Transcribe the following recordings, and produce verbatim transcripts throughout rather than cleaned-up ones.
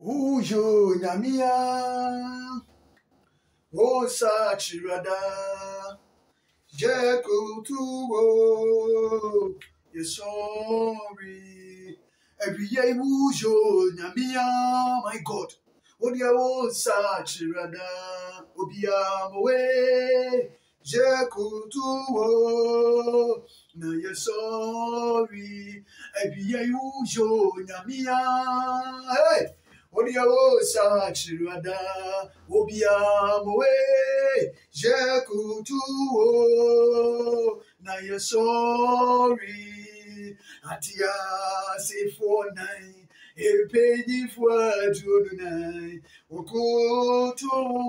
Ujo nyamia Osa chirada Jeko tuwo You're sorry Every year ujo nyamia My God Odia osa chirada Obia mowe Jeko tuwo Now you're sorry Every year ujo nyamia Hey Odia osa chirada Obia mowe Jekutuo Na you're sorry Atia say for nine E pedi for two nine Okuto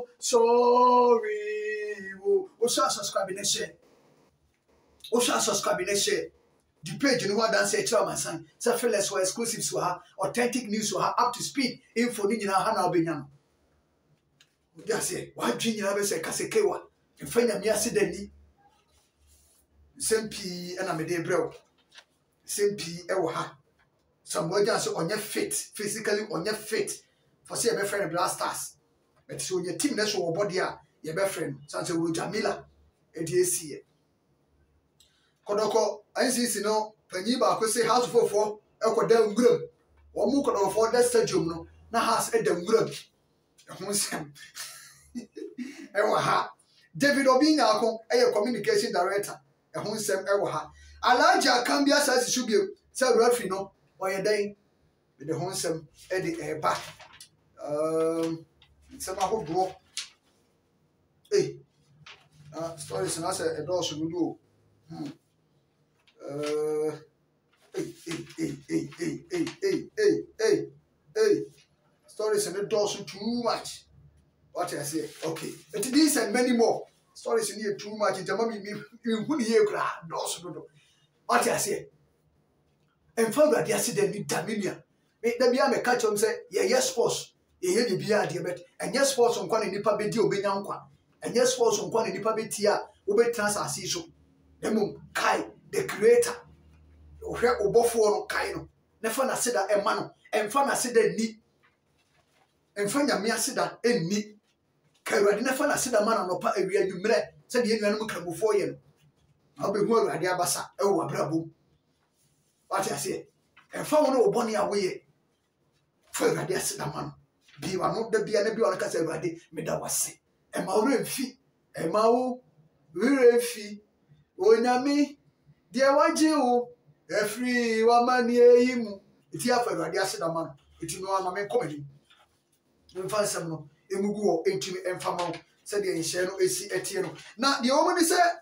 sorry O sha subscribe and share O sha subscribe and share The page you know what dance tell my son. Say fearless for exclusives to her, authentic news to her, up to speed. Info ni na hana obenyam. Odia say, why dream you have say kasekewa? In fanya mi asideni. Sempi na me de brew. Sempi e wo ha. Somebody say onye fit, physically onye fit. For say be friend blasters. But so your team na so body a ye be friend. So say wo Jamila e di esi e. Kodoko I no panyi ba ko say house fofo e ko da nguram wo mu ko do fo da stadium no na house e da nguram e ho nsem e wa ha David Obinya akon e ye communication director e ho nsem e wa ha Alaja Kambia says should be say referee no wo ye dan be the ho nsem e de e ba um nsem ahodo eh ah stories na say e do so do hmm Uh, hey, hey, hey, hey, hey, hey, hey, hey, hey, hey. Stories in the doors too much. What I say? Okay. It is and many more. Stories in here too much. It's a mommy, you wouldn't hear crowd. What I say? And for that, yes, then the Daminia. Make the Biam a catch on say, yes, sports. You hear the beer, dear bet, and yes, sports on one in the public deal, Benyanqua, and yes, sports on one in the public tia, Ube Trans Assisio. The moon, Kai. The creator, where Obofo Kaino, never na seda a mano, and fana seda ni, and fanya mea seda en ni. Kaira never na seda man on pa area you mere, said the animal can before you. I'll be more at the Abasa, oh, Brabo. What I say, and found no bonny away. For the seda man, be one of the beer and be on a casabadi, Medawasi, and Maureen fee, and Mao, we're fee, oh, Yami. Dear Waju, a free woman near him. It's here for the acid man. It's no one man comedy. You find some Emugu, intimate and famo, said the Inshano A C Etiano. Now the woman is said,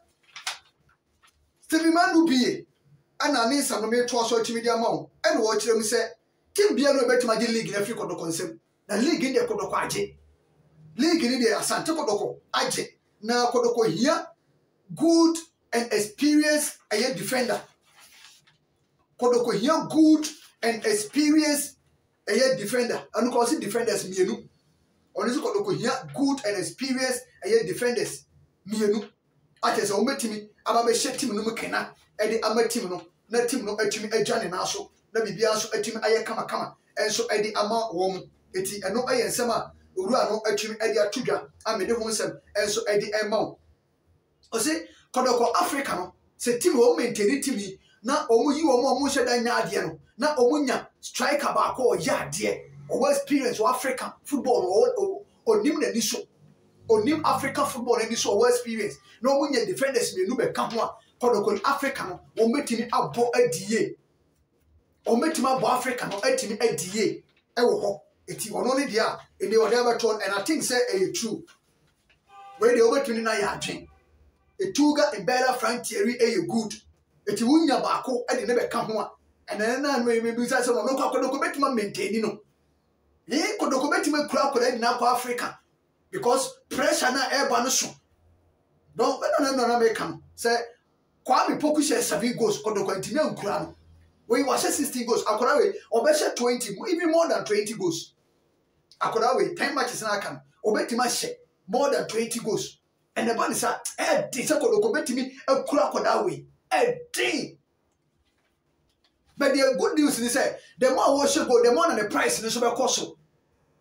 Stevie Man will be, and I need some mere toss or timid amount, and watch them say, Tim Biano bet my league in Africa to consent. The league in the Kodoko League in the Santa Kodoko, Aje. Now Kodoko here, good. And experienced a defender. Kodoko here good and experienced a defender. And cause it defenders mienu. Only Kodoko here good and experienced a defenders mienu. Ate so metimi ababe shetim no mukena e de amatim no na tim no atimi adwane na so na bibia so atimi aye kama kama enso e de ama wom eti eno aye nsem a owura no atimi e de atudwa amede ho nsem enso e de ema o se Kodoko Africa no se team o maintain team na omu yi omu omu hweda nya ade no na omu nya striker ba ko ya ade o experience o African football o onim na ni so onim African football na ni so o experience na omu nya defenders me nu be ka ho a Kodoko Africa no o metimi abo adie o metimi abo Africa no atimi adie e wo ho eti ono ne dia e dey whatever turn and I think say e true we dey obetuni na ya adwen Etuga and better frontier a good. Eti wunya bako e de ne be ka ho a ene na no e mebi say no ko Kodoko betima maintain no eh Kodoko betima kura kura na kwa Africa because pressure na e ba no so no no no na me kan say kwa me poku share seven goals Kodoko ntimi ankura no we was sixteen goals akora we obeshe twenty even more than twenty goals akora we ten matches na kan obetima share more than twenty goals. And the man is a Kodoko betimi a crack that way. A day. But the good news is that the more worship go, the more than the price in the super cost.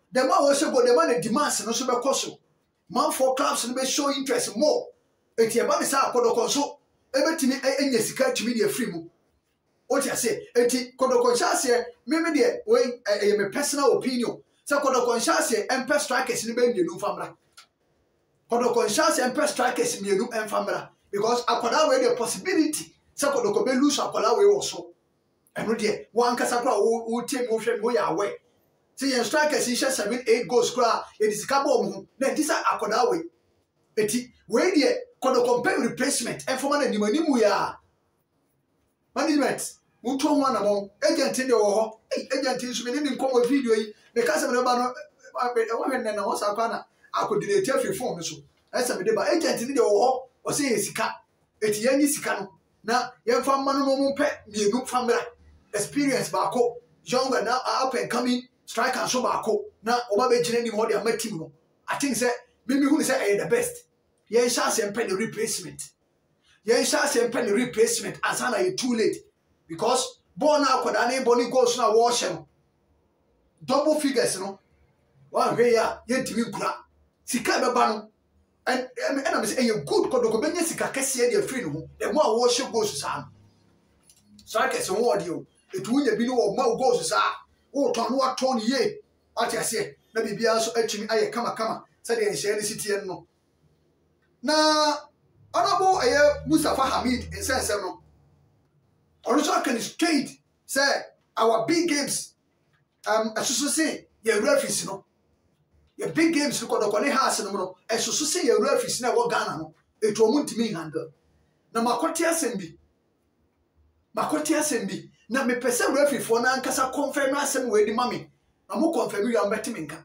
the man also go the man demands no so be koso man for clubs no be show interest more enti e ba me sa kodoko so e betimi enya sika tumi de free mu what you say enti kodoko chase me me de we e me personal opinion say kodoko chase empe strikers ni be mienu famra kodoko chase empe strikers mienu emfamra because akoda we the possibility say kodoko be lose akoda we wo so eno de wan kasa kra wo team wo hwe wo ya aware see your strikers he share seven eight goals kra e disika ball mu na disa akoda we eti we de kodoko pay replacement enfoma na nimani mu ya management Mutu ho na mo agent ne wo ho eh agent nso me ne nkomo video yi me ka se me ba no wo hwe ne na wo sa kwa na akodilete afi phone no so ese me de ba agent ne de wo ho o se sika eti yanyi sika no na ye fa ma no mo mpe mienu family experience ba ko younger now up and coming striker so ba ko na o ba be gine ni mo de ama team no I think say me me hu say eh the best ye sha se mpe the replacement ye sha se mpe the replacement asana you too late. Because born out could any bonny goes now wash him. Double figures, no. One way, yet to me, gra. Sika ban and I'm saying a good Kodokobenya Sika Cassia, your friend, the more worship goes to Sam. Sarkis and audio, it will be no more goes to Sam. Oh, Ton, what Tony ye? What I say, maybe be also etching Ayeka, come, come, said the Shady City and no. Now, Honorable Ayer Mustafa Hamid and says no. Also can straight say our big games um as you say your referees no your big games look at the house no as you say your referees na wo Ghana no it wo muntimi handle na makote asem bi makote asem bi na me pese referee for na nkasa confirm asem we di mame na mo confirm you am betimi nka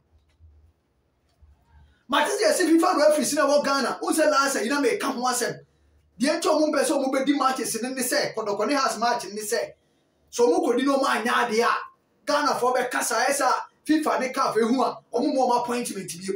matisi ese FIFA referees na wo Ghana o se na asa ina me ka ho asem the entire mumbe so mumbe di matches in the say Kodokoni has match in the say so muko di no ma nya de a Ghana for be kasa esa FIFA ne ka fe hu a omo mo appointment bi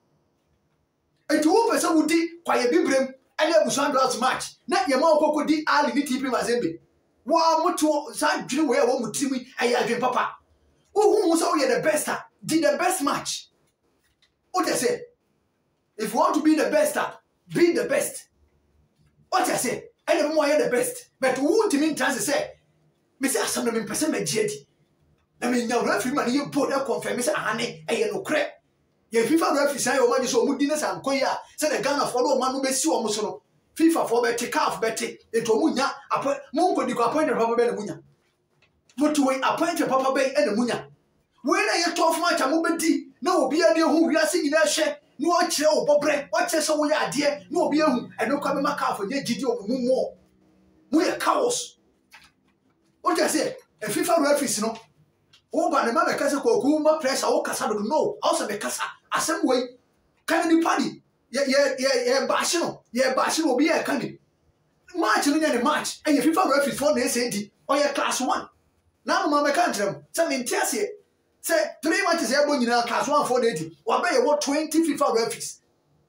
enti wo pese wo di kwaye bibrem ene abusan draft match na ye ma okoko di ali ni T P Mazembe wo amoto sa dwene we wo mutimi ayi adwen papa wo hu so ye the best di the best match what I say if you want to be the best be the best. What I say, I never more the best, but who won't mean to say, Mister Some of them person my jetty. I mean, now referee money you put up confirm Mister Honey, a yellow crap. Ye FIFA referee say, oh, man, so moodiness and Koya, said the Ghana follow man who be so almost no. FIFA for better calf betty, into Munya, appoint Mongo di appointed Papa Bay and Munya. What to wait appointed Papa Bay and Munya. When I get twelve match, I'm moving no be a dear who we are singing that share. No chill, Bobre, what says so we are dear, no be and no coming back for ye Gidio more. We are cows. What I say, a FIFA referee, no. Oh, but the man Casa Kokuma press our Casado no, also the Casa, a some way. Can you Padi? Yeah, yeah, yeah, yeah, Bashino, yeah, Bashino will be a candy. March in the match, and your FIFA referee for the S A D or your class one. Now, Mamma Country, some in Tessie. Say three matches here in our class one for eighty. Or by what twenty FIFA referees.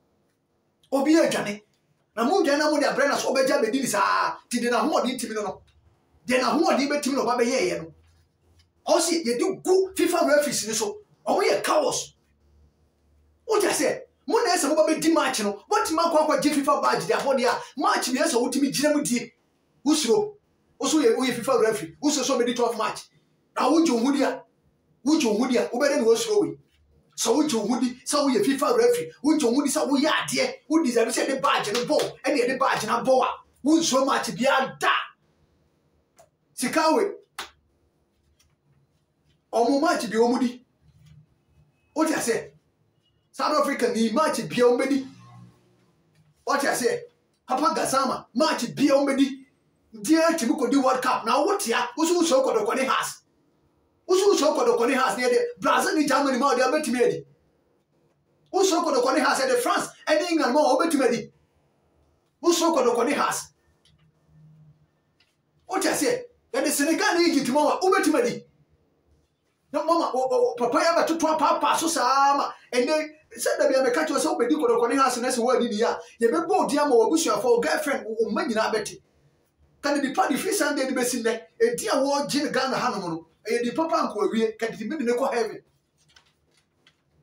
Obi a Johnny. Na mu jana mu dia brand so obeja be di sa ti de na ho di timi no. De na ho di be timi no ba be ye ye no. O si ye do go FIFA referees ni so. O mo ye chaos. O ja say mu na ese mo ba be di match no. What ma kwa kwa FIFA badge dia ho dia match bi ese wo timi gina mu die. Usro. Oso ye o ye FIFA referee. Uso so be di twelve match. Na wo jo hu dia. Which you would ya, Ubedan was showing. So which you would, so we a FIFA referee, which you would, so we are dear, who deserve to say the badge and a ball, and the badge and a boa, who's so much beyond that. Sikawe. Omo match be omudi. What I say? South Africa ni match be omudi. What I say? Papa Gasama, match be omudi. Dear Timuko do World Cup. Now what ya? Who's so called the has? Who's so called the Connie has near the Brazil in Germany more than Betty? Who's so called the Connie has at the France and England more Betty? Who's so called the Connie has? What I say? That the Senegal Egypt tomorrow, Betty. No, Mamma, Papa ever to Papa, so Sama, and then said that we have a catch us open the Connie has and that's a word in the year. You may both Diamo or Bush for girlfriend or money in Betty. Can it be party free Sunday the best in there? A dear word, Jim Ghana Hanamono. E di papa anko awie ka di me ne ko heaven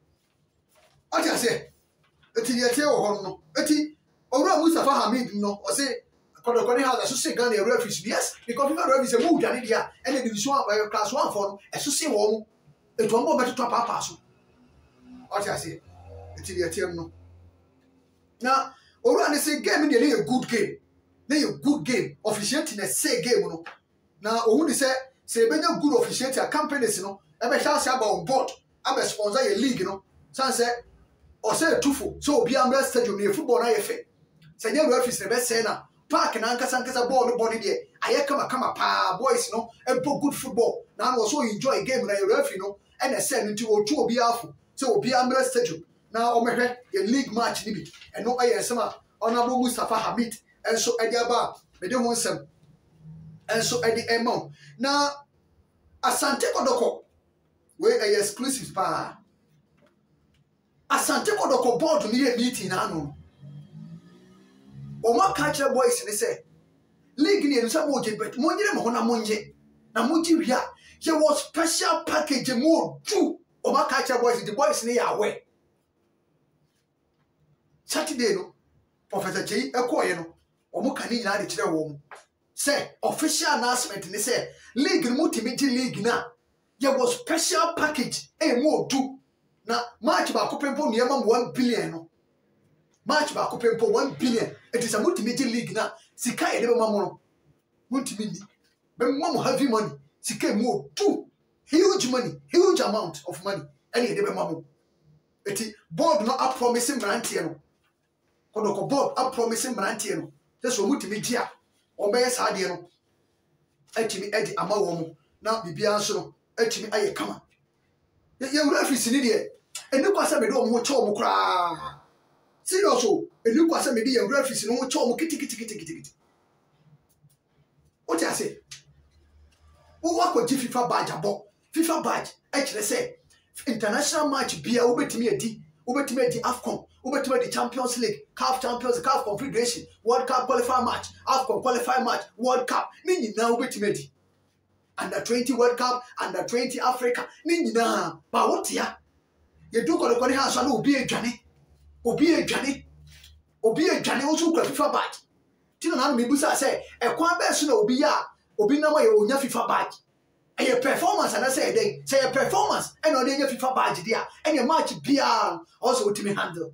I say, eti ye tie wo ho no. Eti Owura Mustafa Hamid no, o say Kodokoni has associate Ghana referees. Yes, because FIFA referees a move done dia and the division one class one for no, associate wo mo. Etu mo beto top papa so. What I say? Eti ye tie no. Now, Owura ne say game dey a good game. Dey a good game. Officiating a say game no. Now, Owu say say benya good officiating a companies no. E be sha say about on board. Abe sponsor your league no. San say or say tufo. So obi am stadium na football na ye fe. Say your referees the best say na park na ankasa ankasa ball no body there. Ayeka makama pa boys no. E good football. Now also enjoy game na your referee no. And I said into o two obi afo. So obi am stadium. Now omehwe your league match ni bi. E no aye sama Honorable Mustafa Hamid and so edi aba me de Bonsam and so edi emo. Now Asante Kodoko we are exclusive pa. Asante Kodoko board ni meeting na no. O ma catch boys ni say league ni enso mo je bet mo nyire mo na mo nje na mo ji wia ye was special package mo two o ma catch boys the boys ni ya we Saturday no Professor J ekoye no o mo kan ni nyina de kire wo mo say official announcement ni say league ni multi league na ye was special package e mo two na match ba ko pempo ni ma one billion no match ba ko pempo one billion it is a multi league na sika e de ma mo no multi ni be mo mo heavy money sika mo two huge money huge amount of money any de be ma mo eti board no a promising grant no Kodoko board a promising grant no say so multi media o be sa de no etimi edi ama wo mo na bibia nso no etimi aye kama ye ye referee ni de eni kwasa me de o mo cho mo kra serious o eni kwasa me de ye referee no mo cho mo kiti kiti kiti kiti what I say wo wa ko ji FIFA badge abo FIFA badge e kire say international match bia wo betimi edi wo betimi edi AFCON wo betimi edi Champions League CAF Champions CAF Confederation World Cup qualifier match AFCON qualifier match World Cup ni nyina wo betimi edi under twenty World Cup under twenty Africa ni nyina ba wotia ye do Kodokoni ha so na obi adwane obi adwane obi adwane wo so kwa FIFA badge ti na na me busa say e kwan be so na obi ya obi na ma ye onya FIFA badge e ye performance na say dey say ye performance e no dey nya FIFA badge dia e ye match bia also ultimate handle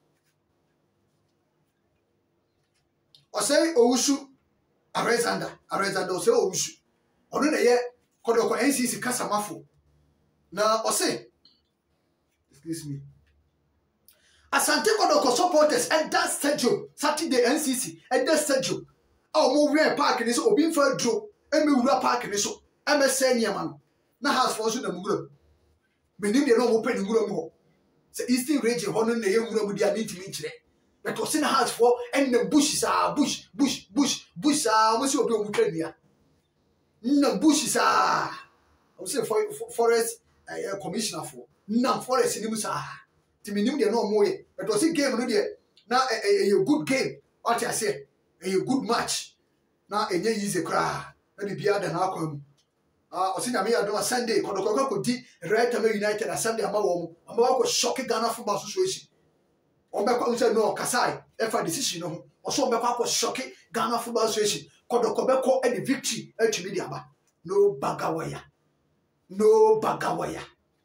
o say owusu Alexander Alexander o say owusu ono na ye Kodoko N C C kasamafo na o say excuse me Asante Kodoko supporters and that stadium Saturday N C C and that stadium oh mo we park ni so obi fa dro e me wura park ni so e me se niam no na house for so na mugura me nim de no mo pe ni wura mu ho se eastern region ho no na ye wura mu dia ni timi kire but o se na house for and the bush sa bush bush bush bush sa mo se obi o mu twa na bush sa o se forest uh, commissioner for na forest ni mu sa ti minim de no mo ye but o se game no de na a good game what I say a good match na enye easy kra na bi bia da na akwa mu ah o se na me ya do Sunday Kodoko ko di Red Tam United Sunday ama wo mu ama ko shock Ghana football association o be ko say no kasai e fa decision no o so be ko shock Ghana football association Kodoko be ko e the victory atumi di aba no bagawaya no bagawaya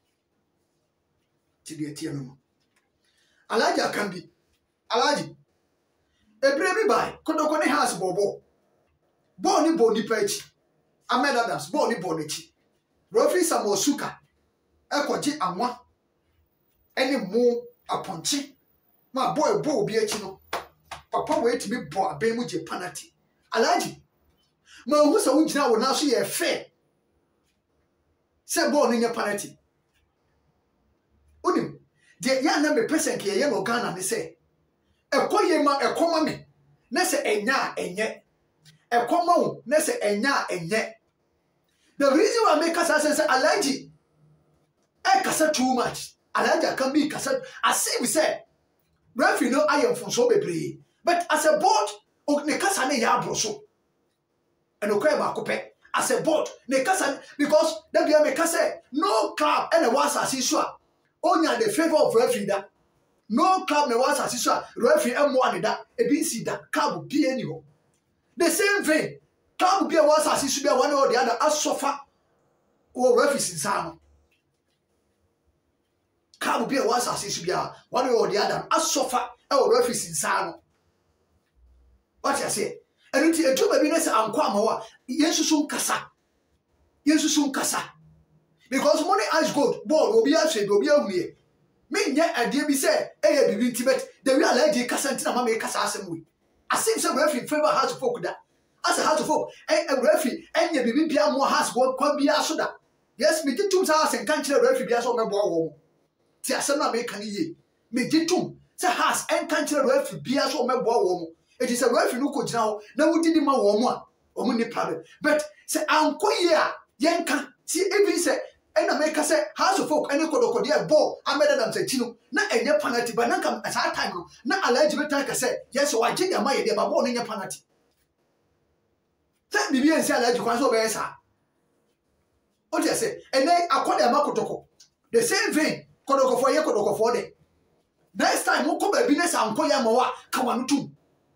ti de tie no Alaji Akambi Alaji ebre bi bai Kodokoni has bobo bo ni bo ni pechi Ahmed Adams bo ni bo ni chi Referee Samosuka ekoji anwa eni mu aponchi ma boy bo obi echi no papa wo etimi bo aben mu je penalty Alaji ma hu sa wo gina wo na so ye fair se bo ni nya penalty onim de ya na me person ke ye no Ghana ni say ekoye ma ekoma me na se enya enye ekoma wo na se enya enye the reason why make us say Alaji e kasa too much Alaji can be kasa as if say referee no I am from so bebre but as a board o ne kasa ne ya broso eno kwa ba ko pe as a board ne kasa because that be make kasa no club and was as issue onya the favor of referee that no club ne was asisa referee emo aneda e bi si da club bi ani ho the same thing club bi was asisa bi one or the other asofa o referee sinsa no club bi was asisa bi one or the other asofa e o referee sinsa no what you say and it to be nese anko amawa yensusu nkasa yensusu nkasa because money Eish gold ball obi ahwe obi ahue me nya ade bi say eh bibi intibet the we allergy kasa ntina ma me kasa asem we asem say referee favor house folk da as a house folk eh referee enya bibi bia mo house go kwa bia so da yes me gitum say asen kan kire referee bia so me bo wo ti asem na me kan ye me gitum say house en kan kire referee bia so me bo wo it is a referee no ko gina ho na wudi di ma wo mo a o mo ni problem but say anko ye a yenka ti even say and America say house of folk any kodokodi a ball ameda them say chino na enye penalty but nanka at that time no na alleged better say yes wa ginger my dey ba ball no penalty say bibi en say alleged kwan so be sa o dey say and then akoda ma kotoko the same thing kodoko for ye kodoko for dey next time wo ko ba bi na sa anko ya ma wa kawanu tum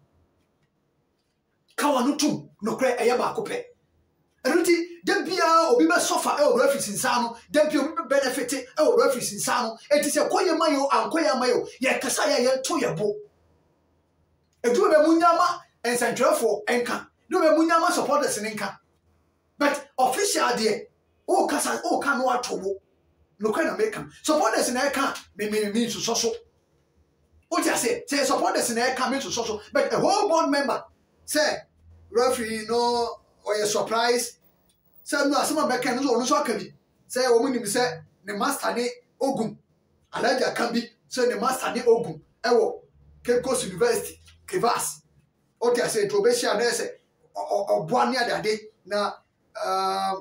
kawanu tum no kre eye ba ko pe eruti debia obi be suffer e o referee sinsa no debia obi be benefit e o referee sinsa no enti se koye mayo ankoye mayo ye kasa ya ye to ye bo edu be munyama ensentwefo enka do be munyama supporters nenka but official there o kasa o ka no atobo no kwa na make supporters na eka me me me so so o just say say supporters na eka me so so but a whole board member say referee no or a surprise say no asema beka no so no so akabi say o mu nim say ne master ne ogum alaja kan bi say ne master ne ogum ewo Cape Coast University Kivas o ti say to be share na say oboa ne adade na um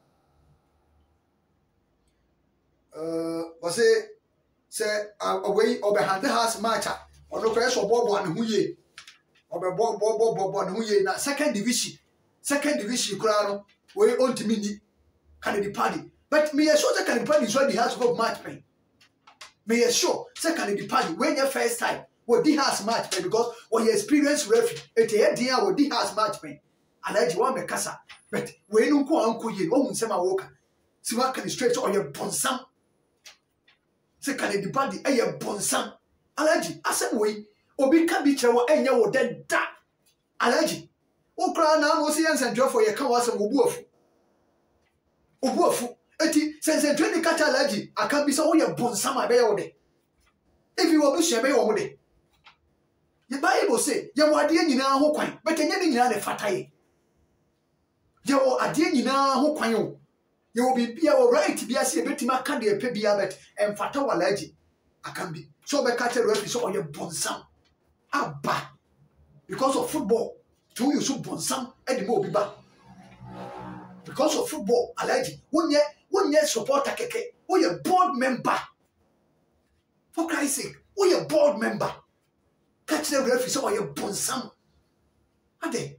uh was say say away obehande house match ono kra so bobo an hu ye obebo bobo bobo an hu ye na second division second division kura no we ontimi ni can the Padi but me sure say can the Padi so the house go match pen me sure say can the Padi when your first time we di house match pen because when you experience referee it e dia we di house match pen alaji wa me kasa but we no ko anko ye wo nsema wo ka si wa can straight or your bonsam say can the Padi e your bonsam alaji asem we obi ka bi kire wo enya wo den da alaji ukra na mo si ensentwefo ye ka wasem obuafu obuafu eti sensentwe ni kata alaji aka bi so wo ye bonsam abe wo de if you obu shebe wo de the Bible say ye wo ade nyina ho kwan but enye ni nyina ne fata ye ye wo ade nyina ho kwan o ye wo bibia wo right bia se betima aka de epe bia bet emfata walaji aka bi so be kata refi so wo ye bonsam aba because of football to you so bonsam e de mo biba because of football alaji wonye wonye supporter keke we a board member for Christ's sake we a board member catch the referee so you bonsam ade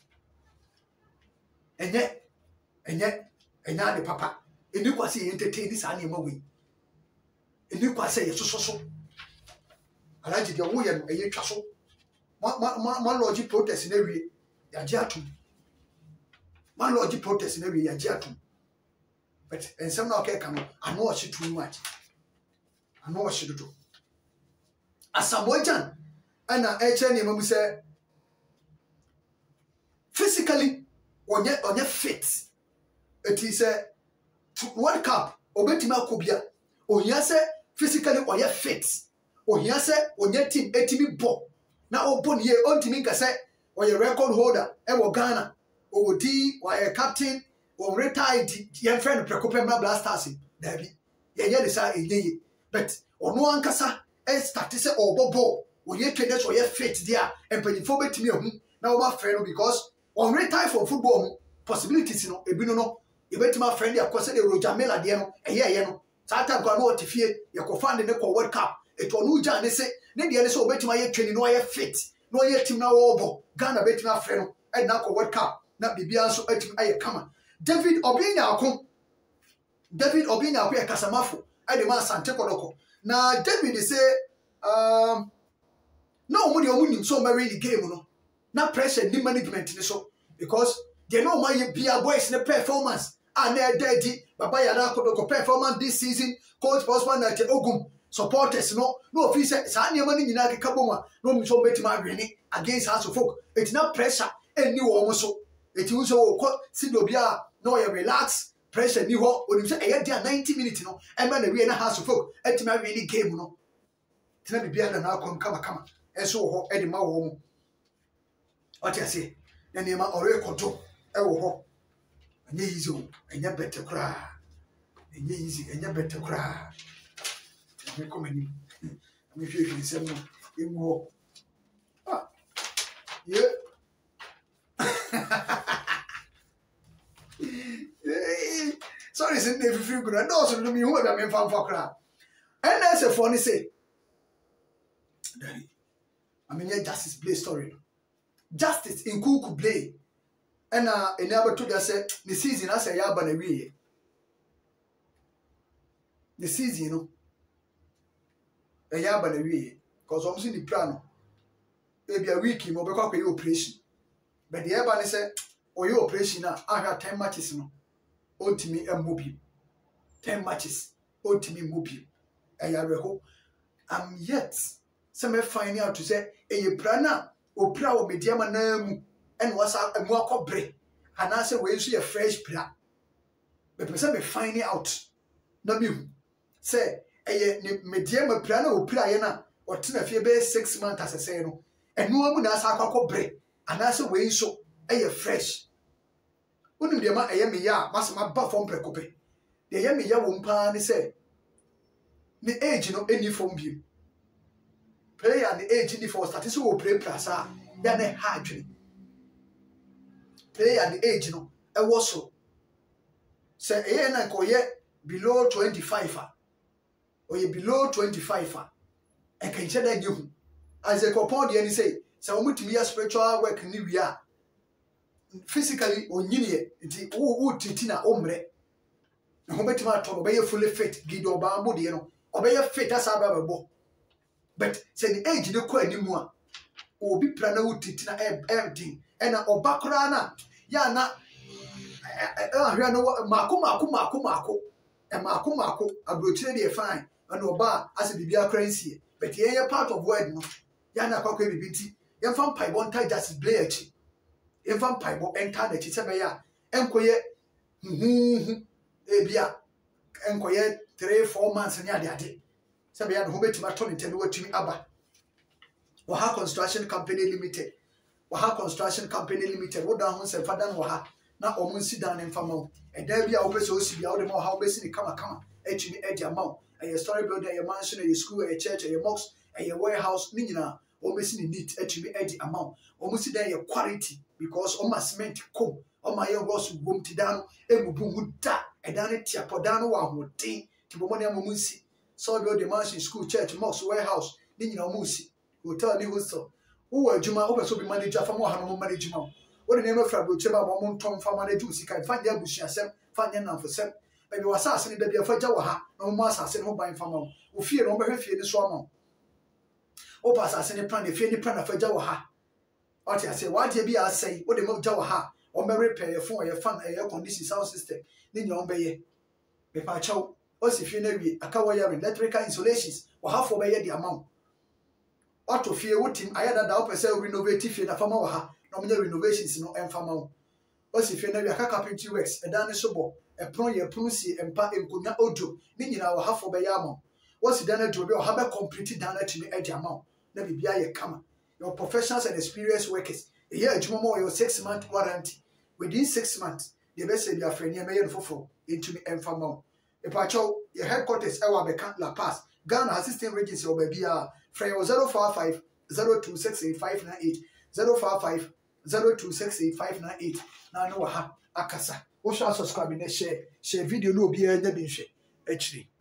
enye enye enya de papa eni kwase entertain this ani mawe eni kwase ye sososo alaji de wo ye no eye twa so ma ma ma lodge protest na wie ya ji atum ma lodge protest na wie ya ji atum but ensem na okay kan I know she too much I know she do asamojan ana eche ne mamu say physically onye onye fit it is a World Cup obetima akobia ohia say physically onye fit ohia say onye team etimi bo na open ye ontimi nka say oye record holder e wo Ghana owodi wa captain o retired ye friend prekope ma blasters dabi ye ye say enye but ono ankasa e start say obobo oye twede so ye fit dia empanifo betimi ahu na wo ma friend because on retire from football possibilities no ebi no no ye betima friend ya kwese de Roger Miller de no eye ye no sata kwa no otifie ye ko fund ne ko World Cup eto no ja ne se ne de ne so betima ye twene no ye fit no ye team na wo bo Ghana betima friend no e na ko World Cup na bibia so atim aye kama David Obinya akon David Obinya akon e kasamafo e de ma Sante Kodoko na David say um no omo de omo nim so ma really game no na pressure ni management ni so because they know my bia boys ne performance and they daddy baba yada ko performance this season coach Bonsam na te ogum supporters no no officer sa niam ni nyina keka boma no mi so betima adwene against house of folk it's not pressure any wo so it you so ko si do bia no you relax pressure ni ho onim say e dey ninety minutes no e ma na we na house of folk etima really game no tina bibia na na kom kama kama eso ho e de ma wo mu oti ase na niam ore koto e wo ho anya easy o anya better kra anya easy anya better kra me komani me fie fie sem no emu ho ah ye sorry sin dey fie good no so do me hu da me fan for kra and as a funny say daddy I mean yeah justice Blay story justice in kuku Blay and uh enable to just say the season as a yaba na wie the season you know a yaba na wie because obviously the plan maybe a week mo be kwa kwa operation but the yaba ni say o your operation na ahwa ten matches no ontimi emmobi ten matches ontimi mobi ayareko am yet some find out to say e prana o pra o mediama na mu and was a more cobre and I say we see a fresh pra but person be finding out no me say eh mediama pra na o pra ye na o tena fie be six months as say no and no amu na asa cobre and I say we so eh fresh unim de ma eh me ya masama ba fom prekope de ye me ya wo mpa ni say ni age no any form bi player the age ni for start so we play plasa ya na ha adwene play at the age no e wo so say e na ko ye below twenty-five ah or ye below twenty-five ah e kan che da gehu as a couple de any say say o mutimi ya spiritual work ni wi a physically onyini nti wo wo titina omre na ho betima to be ye fully fit gido ba ambo de no obe ye fit asa ba bebo but say the age no ko animu a obi pra na wo titina e everything ena obakora na ya na ahwa no mako mako mako mako e mako mako abrochire dey fine and oba as bibia currency but ye ye part of word no ya na kwakwa bibiti ye fam paibo nta just Blay achi ye fam paibo enter na chi sebe ya enkoye hu e bia enkoye three four months ni ade ade sebe ya no ho betima to ntendo watumi aba Waha Construction Company Limited Waha Construction Company Limited wo da ho se fada no ha na omun si dan mfama o e da bia wo pese o si bia wo de ma ha wo besi ni kama kama etumi e dia ma e story building e mansion e school e church e mosque e warehouse ni nyina wo besi ni neat etumi e dia ma o mu si dan ye quality because o ma cement kom o ma ye was bom ti dan e bubu hu da e dan ti apodan no wa ho tin ti bo mo ne mo mu si story building mansion school church mosque warehouse ni nyina o mu si hotel ni hostel wo adwuma wo beso bi manager fa mo ha no manage ma wo de name fra broche ba mo ntom fa manage usika fa nya busuasem fa nya namfosem baby wasase ni da bia fa gya wo ha no mo asase no ban fa ma wo fie no mo behwe fie ni so ama wo pa asase ni plan ni fie ni plan na fa gya wo ha o ti ase wa de bia asai wo de mo gya wo ha o me repair your phone your fan air condition sound system ni nya on be ye be pa chaw o si fie na wi aka wo ya electrical installations wo ha fo be ye di amount auto fie wotim ayada da opese renovate fie na fama wa ha na omnya renovations no emfama wo o si fie na wi aka carpentry works e dan ne sobo e pron ye pron si empa enkonya ojo ni nyina wo ha fo be ya ama wo si dan na do be o ha be complete dan na timi e di ama na bibia ye kama your professionals and experienced workers e ye adwuma mo your six month warranty within six months the best say dia freni e me ye fofo entumi emfama wo e pa chaw your headquarters e wa be kan La Paz Ghana assistant regency or baby uh from zero four five zero two six eight five nine eight zero four five zero two six eight five nine eight na no ha akasa wo sha subscribe na share share video no obi anya bi nhwe achiri